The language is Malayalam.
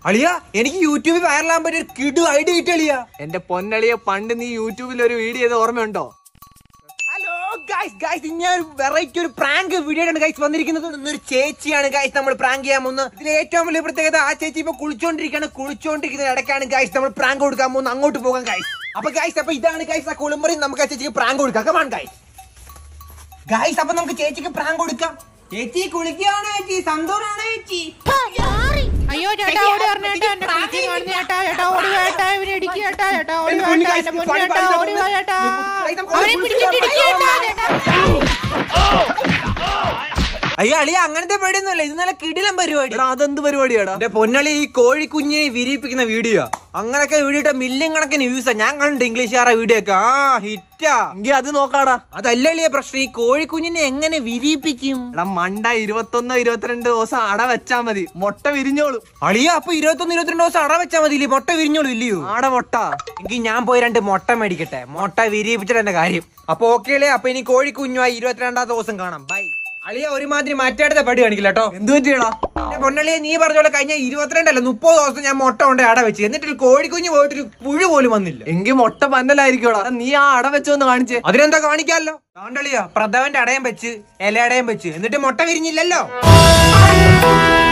അളിയ എനിക്ക് യൂട്യൂബിൽ വൈറലാകാൻ പറ്റിയ ഒരു കിടു ഐഡിയ കിട്ടിയ എന്റെ പൊന്നളിയ പണ്ട് നീ യൂട്യൂബിൽ ഒരു വീഡിയോ ചെയ്ത് ഓർമ്മയുണ്ടോ? ഹലോ ഗൈസ് ഗൈസ് ഞാൻ വെറൈറ്റി ഒരു പ്രാങ്ക് വീഡിയോ ആണ് ഗൈസ് വന്നിരിക്കുന്നത്. ഒരു ചേച്ചിയാണ് ഗൈസ് നമ്മൾ പ്രാങ്ക് ചെയ്യാൻ പോകുന്നത്. ഇതിൽ ഏറ്റവും വലിയ പ്രത്യേകത ആ ചേച്ചി ഇപ്പൊ കുളിച്ചോണ്ടിരിക്കുന്ന ഇടയ്ക്കാണ് ഗൈസ് നമ്മൾ പ്രാങ്ക് കൊടുക്കാൻ പോകുന്നത്. അങ്ങോട്ട് പോകാം ഗൈസ്. അപ്പൊ ഗൈസ് അപ്പൊ ഇതാണ് ഗൈസ് ആ കുളിമുറി. നമുക്ക് ആ ചേച്ചിക്ക് പ്രാങ്ക് കൊടുക്കാം. Come on guys. ഗൈസ് അപ്പൊ നമുക്ക് ചേച്ചിക്ക് പ്രാങ്ക് കൊടുക്കാം. ചേച്ചി കുളിക്കുകയാണോ ചേച്ചി? സന്തോഷാണോ ചേച്ചി? അയ്യോ ചേട്ടാ ഓടി വരണ ചേട്ടാ, എന്റെ കുളിച്ച് കാണുന്ന ചേട്ടാ, ചേട്ടാ ഓടി വാ ചേട്ടാ, ഇവനെ ഇടിക്കുക ചേട്ടാ, ചേട്ടാ ഓടി വാ ചേട്ടാ, എന്റെ പൊന്നു ചേട്ടാ ഓടി വാ ചേട്ടാ, അവനെ പിടിച്ചിട്ട് ഇടിക്കുക ചേട്ടാ. അയ്യോ അളിയ അങ്ങനത്തെ പേടിയൊന്നുമല്ല, ഇത് നല്ല കിടിലം പരിപാടി. അതെന്ത് പരിപാടിയാടാ? എന്റെ പൊന്നളി ഈ കോഴിക്കുഞ്ഞിനെ വിരിയിപ്പിക്കുന്ന വീഡിയോ അങ്ങനൊക്കെ വീഡിയോ ഇട്ട മില്യൺ കണക്കിന് വ്യൂസാ. ഞാൻ കണ്ടിട്ട് ഇംഗ്ലീഷുകാരെ വീഡിയോ ഒക്കെ ഹിറ്റാ. എങ്കിൽ അത് നോക്കാടാ. അതല്ലേ പ്രശ്നം, ഈ കോഴിക്കുഞ്ഞിനെ എങ്ങനെ വിരിയിപ്പിക്കും? മണ്ട 21-22 ദിവസം അട വെച്ചാ മതി, മുട്ട വിരിഞ്ഞോളും. അളിയ അപ്പൊ 21-22 ദിവസം അട വെച്ചാൽ മതി, മുട്ട വിരിഞ്ഞോളും ഇല്ലയോ? ആടെ മുട്ട. എങ്കിൽ ഞാൻ പോയി 2 മുട്ട മേടിക്കട്ടെ, മുട്ട വിരിയിപ്പിച്ചിട്ട് എന്റെ കാര്യം. അപ്പൊ ഓക്കേലേ, അപ്പൊ ഇനി കോഴിക്കുഞ്ഞുമായി 22-ാം ദിവസം കാണാം. ബൈ. അളിയ ഒരുമാതിരി മാറ്റാടുത്ത പടി കാണിക്കില്ല കേട്ടോ. എന്ത് പറ്റിയടാ? പൊന്നളിയെ നീ പറഞ്ഞ പോലെ കഴിഞ്ഞ 22 അല്ല 30 ദിവസം ഞാൻ മുട്ട കൊണ്ട് അട വെച്ച്, എന്നിട്ട് കോഴിക്കുഞ്ഞ് പോയിട്ടൊരു പുഴു പോലും വന്നില്ല. എങ്കിൽ മുട്ട പന്നലായിരിക്കോടാ. നീ ആ അട വെച്ചോന്ന് കാണിച്ചേ. അതിനെന്താ കാണിക്കാമല്ലോ. കാണ്ടളിയാ പ്രഥവന്റെ അടയം വെച്ച് ഇലയടയം വെച്ച് എന്നിട്ട് മുട്ട വിരിഞ്ഞില്ലല്ലോ.